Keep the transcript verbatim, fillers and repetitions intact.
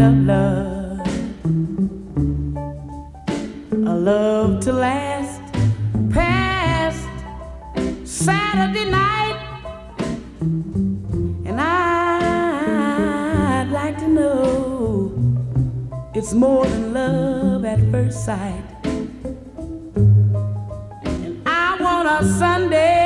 of love, a love to last past Saturday night. And I'd like to know it's more than love at first sight. And I want a Sunday